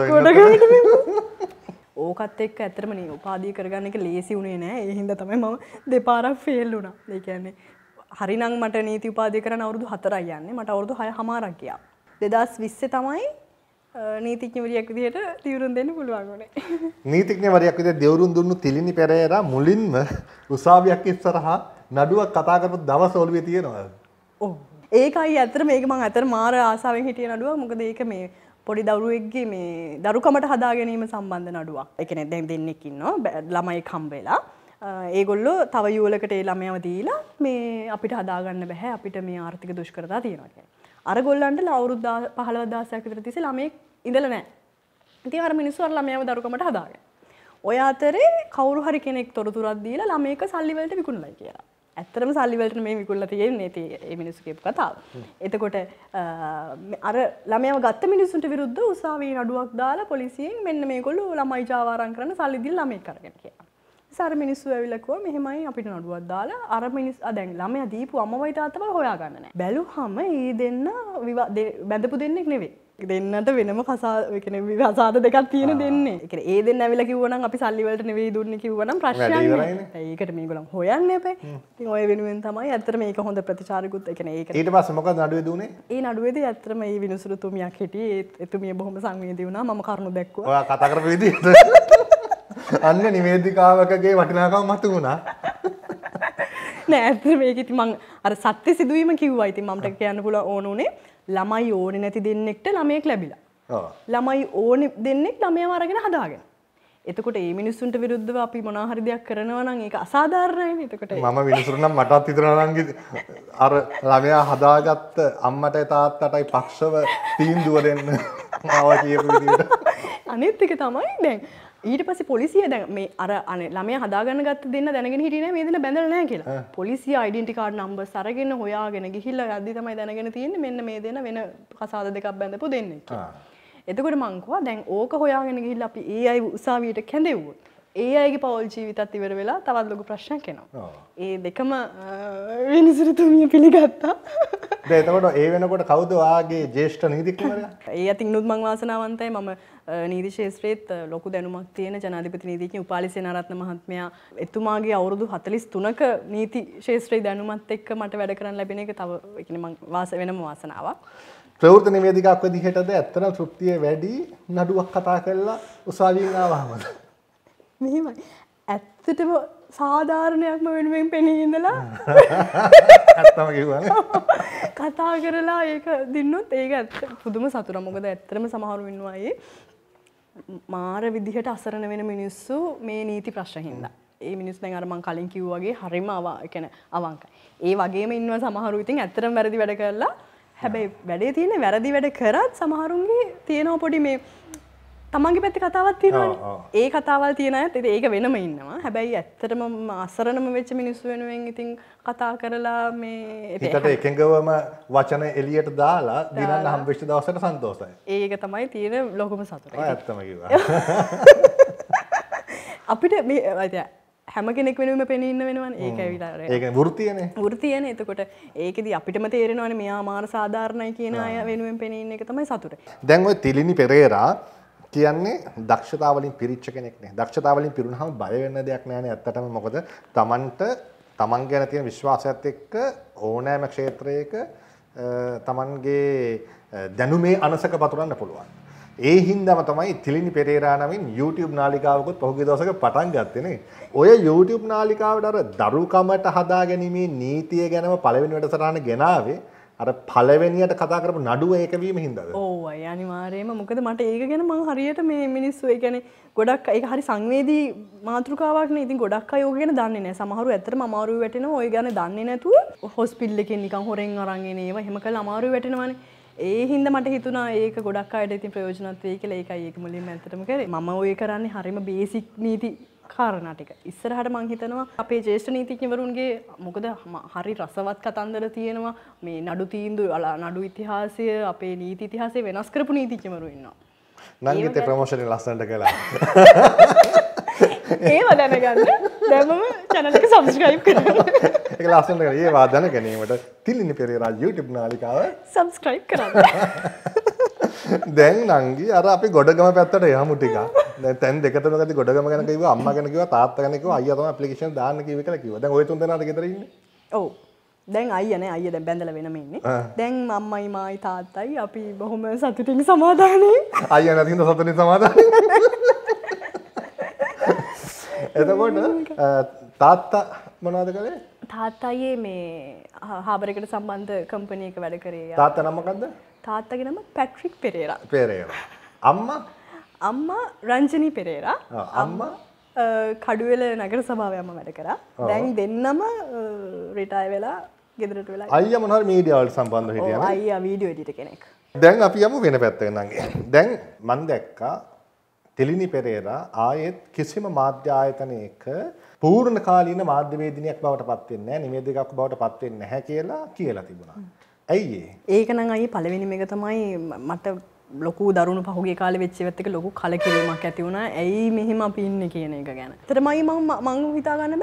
ගොඩකමට ඕකත් එක්ක ඇත්තටම නේ උපාධිය කරගන්න එක ලේසි උනේ නෑ. ඒ හින්දා තමයි මම දෙපාරක් ෆේල් වුණා. ඒ කියන්නේ හරිනම් මට නීති උපාධිය කරන්න අවුරුදු 4යි යන්නේ. මට අවුරුදු 6මාරක් ගියා. 2020 තමයි නීතිඥවරියක් විදිහට දියුරුම් දෙන්න පුළුවන් වුණේ.
නීතිඥවරියක් විදිහට දියුරුම් දුන්නු තිලිනි පෙරේරා මුලින්ම උසාවියක් ඉස්සරහා නඩුවක් කතා කරපු දවස ඔළුවේ තියෙනවා.
ඔව්. ඒකයි ඇත්තට මේක මම ඇත්තට මාර ආසාවෙන් හිටිය නඩුවක්. මොකද ඒක මේ පොඩි දරුවෙක්ගේ මේ දරුකමට හදා ගැනීම සම්බන්ධ නඩුවක්. ඒ කියන්නේ දැන් දෙන්නෙක් ඉන්නවා ළමයෙක් හම්බ වෙලා. ඒගොල්ලෝ තව යුවලකට ඒ ළමයව දීලා මේ අපිට හදා ගන්න බෑ අපිට මේ ආර්ථික දුෂ්කරතා තියෙනවා කියන්නේ. අර ගොල්ලන්ට අවුරුදු 15000ක් විතර තිස්සේ ළමයෙක් ඉඳලා නැහැ. ඉතින් අර මිනිස්සු අර ළමයව දරුකමට හදාගෙන. ඔය අතරේ කවුරු හරි කෙනෙක් තොරතුරක් දීලා ළමයක සල්ලි වලට විකුණුලයි කියලා. ඇත්තටම සල්ලි වලට මේ විකුණලා තියෙන්නේ ඒ මිනිස්සු කියපු කතාව. එතකොට අර ළමයව ගත්ත මිනිස්සුන්ට විරුද්ධව උසාවියේ නඩුවක් දාලා පොලිසියෙන් මෙන්න මේගොල්ලෝ ළමයි ජාවාරම් කරන සල්ලි දීලා ළමෙක් අරගෙන කියලා. සාර මිනිස්සු ඇවිල්ලා කිව්වා මෙහෙමයි අපිට නඩුවක් දාලා අර මිනිස් දැන් ළමයා දීපු අම්මවයි තාත්තවයි හොයාගන්න නැහැ. බැලුවම ඒ දෙන්න බැඳපු දෙන්නෙක් නෙවෙයි. දෙන්නට වෙනම කසාද දෙකක් තියෙන දෙන්නේ. ඒ කියන්නේ ඒ දෙන්න ඇවිල්ලා කිව්වනම් අපි සල්ලි වලට නෙවෙයි දුන්නේ කිව්වනම් ප්‍රශ්නයක් නෑ. ඒකට මේගොල්ලෝ හොයන්න එපා. ඉතින් ඔය වෙනුවෙන් තමයි ඇත්තට මේක හොඳ ප්‍රතිචාරකුත් ඒ කියන්නේ ඒක.
ඊට පස්සේ මොකද නඩුවේ දුන්නේ?
ඒ නඩුවේදී ඇත්තටම මේ විනුසුරු තුමියක් හිටියේ. එතුමිය බොහොම සංවේදී වුණා. මම කරුණු දැක්කුවා.
ඔයා කතා කරපු විදිහට අන්න නිවේදිකාවකගේ වටිනාකම මතු වුණා.
නෑ ඇත්තට මේක ඉතින් මං අර සත්‍ය සිදුවීම කිව්වා. ඉතින් මමට කියන්න පුළුවන් ඕන උනේ ළමයි ඕනේ නැති දෙන්නෙක්ට ළමයෙක් ලැබිලා. ළමයි ඕනේ දෙන්නෙක් ළමයාව අරගෙන හදාගෙන. එතකොට මේ මිනිස්සුන්ට විරුද්ධව අපි මොනවා හරි දෙයක් කරනවා නම් ඒක අසාධාරණයිනේ. එතකොට
මම විනිසුරු නම් මටත් හිතනවා නම් අර ළමයා හදාගත්ත අම්මටයි තාත්තටයි පක්ෂව තීන්දුව දෙන්න මාව කියපු විදිහට.
අනිත් එක තමයි දැන් ඊට පස්සේ පොලිසිය දැන් මේ අර ළමයා හදාගන්න ගත්ත දෙන්න දැනගෙන හිටියේ නෑ මේ දෙන්න බැඳලා නෑ කියලා. පොලිසිය ඩෙන්ටිටි කාඩ් නම්බර්ස් අරගෙන හොයාගෙන ගිහිල්ලා යද්දි තමයි දැනගෙන තියෙන්නේ මෙන්න මේ දෙන්න වෙන කසාද දෙකක් බැඳපු දෙන්නෙක් කියලා. එතකොට මං කිව්වා දැන් ඕක හොයාගෙන ගිහිල්ලා අපි ඒ අය උසාවියට කැඳෙව්වොත් ඒ අයගේ පෞල් ජීවිතත් ඉවර වෙලා තවත් ලොකු ප්‍රශ්නයක් එනවා. ඒ දෙකම විනිසුරු තුමිය පිළිගත්තා.
දැන් එතකොට ඒ වෙනකොට කවුද ඔයාගේ ජ්‍යෙෂ්ඨ නීතිඥවරයා?
ඒ අතිනුත් මං වාසනාවන්තයි මම නීති ශාස්ත්‍රයේත් ලොකු දැනුමක් තියෙන ජනාධිපති නීතිඥ උපාලි සේනාරත්න මහත්මයා එතුමාගේ අවුරුදු 43ක නීති ශාස්ත්‍රයේ දැනුමත් එක්ක මට වැඩ කරන්න ලැබෙන එක තව ඒ කියන්නේ මං වෙනම වාසනාවක්.
ප්‍රවෘත්ති නිවේදිකාවක් විදිහටද ඇත්තටම තෘප්තිය වැඩි නඩුවක් කතා කරලා උසාවියෙන් ආවමද?
මෙහෙමයි. ඇත්තටම සාධාරණයක්ම වෙනුවෙන් පෙනී ඉඳලා
ඇත්තම කිව්වනේ.
කතා කරලා ඒක දින්නොත් ඒක ඇත්ත පුදුම සතුටක්. මොකද ඇත්තටම සමහරු ඉන්නවා මාර විදිහට අසරණ වෙන මිනිස්සු මේ නීති ප්‍රශ්න හින්දා. ඒ මිනිස්සු දැන් අර මං කලින් කිව්වා වගේ හරිම අවංකයි. ඒ වගේම ඉන්නවා සමහරු ඉතින් ඇත්තටම වැරදි වැඩ කරලා හැබැයි වැඩේ තියෙන්නේ වැරදි වැඩ කරත් සමහරුන්ගේ තියෙනවා පොඩි මේ තමන්ගේ පැත්තේ කතාවක් තියෙනවානේ. ඒ කතාවල් තියෙන අයත් ඒක වෙනම ඉන්නවා. හැබැයි ඇත්තටම අසරණම වෙච්ච මිනිස්සු වෙනුවෙන් ඉතින් කතා කරලා මේ
හිතට එකඟවම වචන එළියට දාලා දිනන්න හම්බෙච්ච දවසට සන්තෝෂයි.
ඒක තමයි තියෙන ලොකුම සතුට.
ඇත්තම කිව්වා.
අපිට මේ හැම කෙනෙක් වෙනුවෙම පෙනී ඉන්න වෙනවනේ. ඒක ඇවිල්ලා
ඒක වෘත්තියනේ.
වෘත්තියනේ. එතකොට ඒකෙදි අපිටම තේරෙනවනේ මෙයා මාර සාධාරණයි කියන අය වෙනුවෙන් පෙනී ඉන්න එක තමයි සතුට.
දැන් ඔය තිලිනි පෙරේරා කියන්නේ දක්ෂතාවලින් පිරිච්ච කෙනෙක් නේ. දක්ෂතාවලින් පිරුණාම බය වෙන්න දෙයක් නෑනේ ඇත්තටම. මොකද තමන් ගැන තියෙන විශ්වාසයත් එක්ක ඕනෑම ක්ෂේත්‍රයක තමන්ගේ දැනුමේ අනසක පතුරන්න පුළුවන්. ඒ හින්දාම තමයි තිලිනි පෙරේරා නමින් YouTube නාලිකාවකුත් පහුගිය දවසක පටන් ගත්තේ නේ. ඔය YouTube නාලිකාවට අර දරුකමට හදාගැනීමේ නීතිය ගැනම පළවෙනි වැඩසටහන ගෙනාවේ අර පළවෙනියට කතා කරපු නඩුව ඒක වීම හින්දාද?
ඔව් අය අනිවාර්යයෙන්ම මොකද මට ඒක ගැන මම හරියට මේ මිනිස්සු ඒ කියන්නේ ගොඩක් ඒක හරි සංවේදී මාතෘකාවක් නේ. ඉතින් ගොඩක් අය ඕක ගැන දන්නේ නැහැ. සමහරව ඇත්තටම අමාරුයි වැටෙනවා. ඔය ගැන දන්නේ නැතුව හොස්පිටල් එකෙන් නිකන් හොරෙන් අරන් එන ඒවා එහෙම කළා අමාරුයි වැටෙනවානේ. ඒ හින්දා මට හිතුණා ඒක ගොඩක් අයට ඉතින් ප්‍රයෝජනවත් වෙයි කියලා. ඒකයි ඒක මුලින්ම ඇත්තටම කරේ. මම ඔය කරන්නේ හරියම බේසික් නීති කාරණා ටික. ඉස්සරහට මම හිතනවා අපේ ජ්‍යෙෂ්ඨ නීතිඥවරුන්ගේ මොකද හරි රසවත් කතන්දර තියෙනවා. මේ නඩු තීන්දුව නඩු ඉතිහාසය අපේ නීති ඉතිහාසය වෙනස් කරපු නීතිඥවරු ඉන්නවා.
නංගිතේ ප්‍රොමෝෂන් එක ලස්සනට කළා.
ඒව දැනගන්න දැන්ම channel එක subscribe කරන්න.
ඒක ලස්සනට කරලා ඒවා දැන ගැනීමට තිලිනි පෙරේරා YouTube නාලිකාව
subscribe කරන්න.
දැන් නංගි අර අපි ගොඩගම පැත්තට යමු ටිකක්. දැන් තැන් දෙක තුනකදී ගොඩගම ගැන කිව්වා, අම්මා ගැන කිව්වා, තාත්තා ගැන කිව්වා, අයියා තමයි ඇප්ලිකේෂන් දාන්න කිව්වේ කියලා කිව්වා. දැන් ওই තුන් දෙනාද ගෙදර ඉන්නේ?
ඔව්. දැන් අයියා නෑ, අයියා දැන් බැඳලා වෙනම ඉන්නේ. දැන් අම්මයි මායි තාත්තයි අපි බොහොම සතුටින් සමාදානයි.
අයියා නැති හින්දා සතුටින් සමාදානයි. එතකොට තාත්තා මොනවද කළේ?
තාත්තයි මේ හාබර් එකට සම්බන්ධ කම්පැනි එක වැඩ කරේ.
තාත්තා නම මොකද්ද?
තාත්තගේ නම පැට්‍රික් පෙරේරා.
පෙරේරා. අම්මා?
අම්මා රංජනී පෙරේරා.
අම්මා
කඩුවෙල නගර සභාවේ අම්මා වැඩ කරා. දැන් දෙන්නම රිටයර් වෙලා ගෙදරට වෙලා.
අයියා මොනවාරි මීඩියා වලට සම්බන්ධව හිටියා නේ?
අයියා වීඩියෝ එඩිටර් කෙනෙක්.
දැන් අපි යමු වෙන පැත්තකට නංගි. දැන් මම දැක්කා තිලිනි පෙරේරා ආයෙත් කිසිම මාධ්‍ය ආයතනයක පූර්ණ කාලීන මාධ්‍යවේදිනියක් බවට පත් වෙන්නේ නැහැ, නිවේදකයෙක් බවට පත් වෙන්නේ නැහැ කියලා තිබුණා. ඇයි ඒ?
ඒක නම් අයියේ පළවෙනිම එක තමයි මට ලොකු දරුණු පහුගිය කාලේ වෙච්ච ඒවත් එක ලොකු කලකිරීමක් ඇති වුණා. ඇයි මෙහෙම අපි ඉන්නේ කියන එක ගැන. ඒතරමයි මම හිතා ගන්න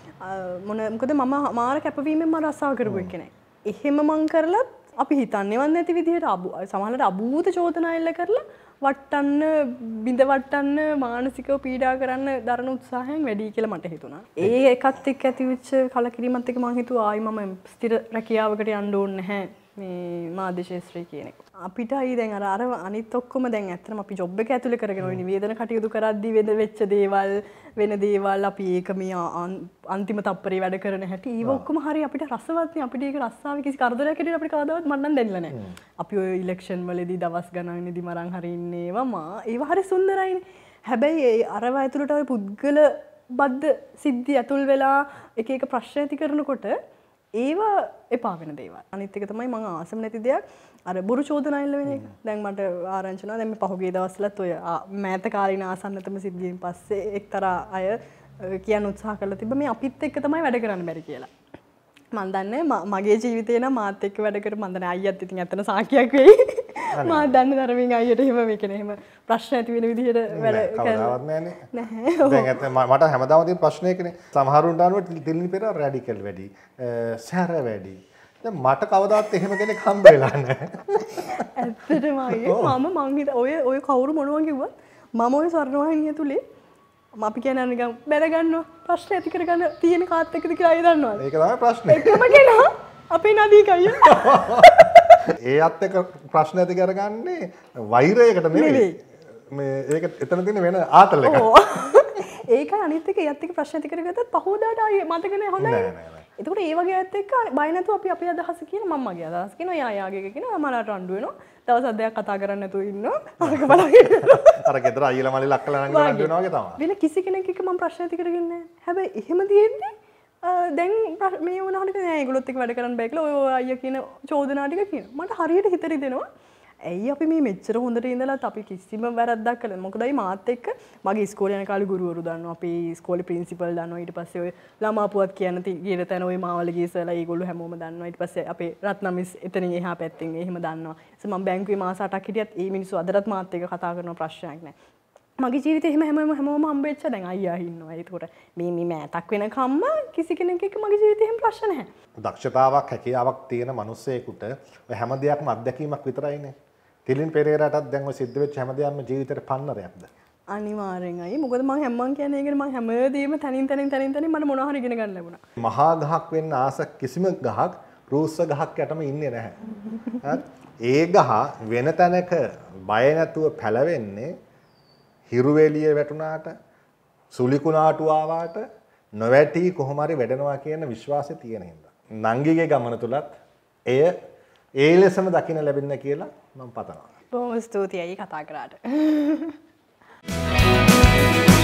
බෑ මොකද මම මාර කැපවීමෙන් මම රස්සාව කරපු කෙනෙක්. එහෙම මං කරලත් අපි හිතන්නේවත් නැති විදිහට සමහරවිට අභූත චෝදනා එල්ල කරලා වට්ටන්න බිඳ වට්ටන්න මානසිකව පීඩා කරන්න දරන උත්සාහයෙන් වැඩි කියලා මට හිතුණා. ඒ එකත් එක්ක ඇතිවෙච්ච කලකිරීමත් එක්ක මම හිතුවා ආයි මම ස්ථිර රැකියාවකට යන්න ඕනේ නැහැ මේ මාධ්‍ය ශාස්ත්‍රය කියන එක. අපිට අයි දැන් අර අනිත් ඔක්කොම දැන් ඇත්තටම අපි ජොබ් එක ඇතුලේ කරගෙන ওই නිවේදන කටයුතු කරද්දී වෙච්ච දේවල් වෙන දේවල් අපි ඒක මේ අන්තිම තප්පරේ වැඩ කරන හැටි ඊව ඔක්කොම හරි අපිට රසවත් නේ. අපිට ඒක රස්සාවේ කිසි කරදරයක් හැටියට අපිට කවදාවත් මන් නම් දැනෙලා නැහැ. අපි ඔය ඉලෙක්ෂන් වලදී දවස් ගණන් නිදි මරන් හරි ඉන්නේ ඒව හරි සුන්දරයිනේ. හැබැයි අරව ඇතුළට ඔය පුද්ගල බද්ධ සිද්ධි ඇතුල් වෙලා එක එක ප්‍රශ්න ඇති කරනකොට ඒව එපා වෙන දේවල්. අනිත් එක තමයි මම ආසම නැති දෙයක් අර බොරු චෝදනා එල්ල වෙන එක. දැන් මට ආරංචි වුණා දැන් මේ පහුගිය දවස්වලත් ඔය මෑත කාලින ආසන්නතම සිද්ධියෙන් පස්සේ එක්තරා අය කියන්න උත්සාහ කරලා තිබ්බ මේ අපිත් එක්ක තමයි වැඩ කරන්න බැරි කියලා. මම දන්නේ මගේ ජීවිතේ නම් මාත් එක්ක වැඩ කර මම දන්නේ අයියත් ඉතින් ඇත්තන සාකියක් වෙයි. මම දන්නේ ධර්මයෙන් අයියට එහෙම මේ කියන එහෙම ප්‍රශ්න ඇති වෙන විදිහට වැඩ
කවදාවත් නැහැ. දැන් ඇත්ත මට හැමදාම තියෙන ප්‍රශ්න එකනේ. සමහරුන්ට අනුව තිලිනි පෙරේරා රැඩිකල් වැඩි, සැර වැඩි. දැන් මට කවදාවත් එහෙම කෙනෙක් හම්බ වෙලා නැහැ.
ඇත්තටම අයියේ මම හිත ඔය කවුරු මොනවා කිව්වත් මම ඔය ස්වර්ණවාහිනිය තුලේ අපි කියන්නේ නිකන් බැල ගන්නවා ප්‍රශ්න ඇති කරගන්න තියෙන කාත් එක්කද කියලා අය දන්නවද?
ඒක තමයි ප්‍රශ්නේ.
එකම කෙනා අපේ නදීක අයියා.
ඒත් එක්ක ප්‍රශ්න ඇති කරගන්නේ වෛරයකට නෙවෙයි. මේ ඒක එතන තියෙන වෙන ආතල් එකක්.
ඒකයි අනිත් එක ඒත් එක්ක ප්‍රශ්න ඇති කරගත්තත් පහෝදාට ආයේ මතක නැහැ හොඳයි. එතකොට ඒ වගේ ඇත්ත එක්ක බය නැතුව අපි අපේ අදහස කියන මම මගේ අදහස කියනවා යා යාගේ කියනවා මලාට රණ්ඩු වෙනවා දවස් අධ්‍යයක් කතා කරන්න නැතුව ඉන්නවා අරක බලගෙන
අර ගෙදර අයියලා මල්ලි ලක්කලා නම් රණ්ඩු වෙනවා වගේ තමයි.
වෙන කිසි කෙනෙක් එක්ක මම ප්‍රශ්න ඇති කරගෙන නැහැ. හැබැයි එහෙම තියෙද්දි දැන් මේ වුණාට නෑ ඒගොල්ලොත් එක්ක වැඩ කරන්න බෑ කියලා ඔය අයියා කියන චෝදනා ටික කියනවා. මට හරියට හිත රිදෙනවා. ඇයි අපි මේ මෙච්චර හොඳට ඉඳලත් අපි කිසිම වැරද්දක් කළේ මොකදයි මාත් එක්ක මගේ ඉස්කෝලේ යන කාලේ ගුරුවරු දන්නවා අපේ ඉස්කෝලේ ප්‍රින්සිපල් දන්නවා ඊට පස්සේ ඔය ළමා පුවත් කියන ගියන තැන ඔය මාවලගේ ඉස්සලා ඒගොල්ලෝ හැමෝම දන්නවා ඊට පස්සේ අපේ රත්නම් මිස් එතනින් එහා පැත්තෙන් එහෙම දන්නවා ඊට මම බැංකුවේ මාස 8ක් හිටියත් ඒ මිනිස්සු අදටත් මාත් එක්ක කතා කරන ප්‍රශ්නයක් නැහැ මගේ ජීවිතේ එහෙම හැමෝම හම්බෙච්ච දැන් අයියා ඉන්නවා ඒකට මේ මෑතක් වෙනකම්ම කිසි කෙනෙක් එක්ක මගේ ජීවිතේ එහෙම ප්‍රශ්න නැහැ
දක්ෂතාවක් හැකියාවක් තියෙන මිනිස්සෙකුට ඔය හැම දෙයක්ම අත්දැකීමක් විතරයිනේ තිලින් පෙරේරාටත් දැන් ඔය සිද්ධ වෙච්ච හැම දෙයක්ම ජීවිතේට පන්නරයක්ද
අනිවාර්යෙන් අය මොකද මම කියන්නේ ඒකනේ මම හැමදේම තනින් මට මොනවා හරි ඉගෙන ගන්න ලැබුණා
මහා ගහක් වෙන්න ආස කිසිම ගහක් රූස්ස ගහක් යටම ඉන්නේ නැහැ ඒ ගහ වෙන තැනක බය නැතුව පැලවෙන්නේ හිරු එළිය වැටුණාට සුලි කුණාටු ආවාට නොවැටි කොහොම හරි වැඩෙනවා කියන විශ්වාසය තියෙන හින්දා. නංගිගේ ගමන තුලත් එය ඒ ලෙසම දකින්න ලැබෙන්න කියලා මම පතනවා.
බොහොම ස්තුතියි කතා කරාට.